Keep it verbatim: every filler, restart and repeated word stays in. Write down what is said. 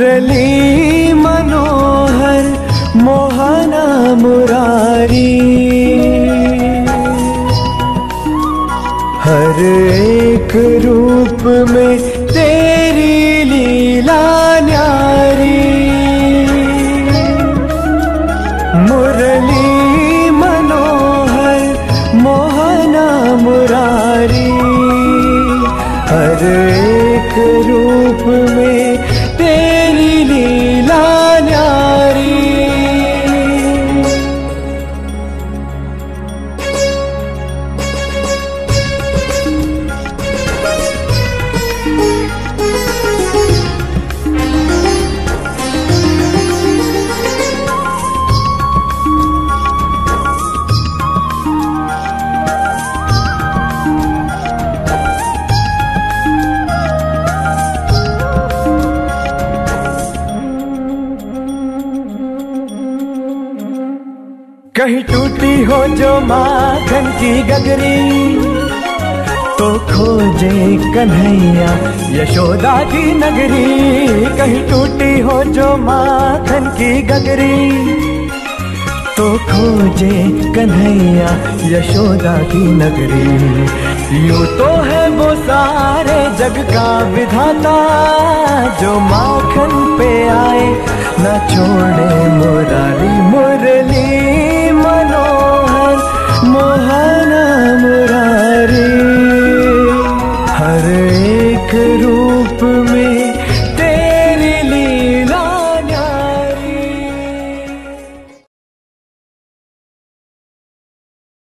मुरली मनोहर मोहना मुरारी, हर एक रूप में तेरी लीला न्यारी। मुरली मनोहर मोहना मुरारी, हर एक रूप में तेरी लीला न्यारी। कहीं टूटी हो जो माखन की गगरी, तो खोजे कन्हैया यशोदा की नगरी। कहीं टूटी हो जो माखन की गगरी, तो खोजे कन्हैया यशोदा की नगरी। यूं तो है वो सारे जग का विधाता, जो माखन पे आए न छोड़े मुरारी। मुरली मनोहर मोहना मुरारी, हर एक रूप में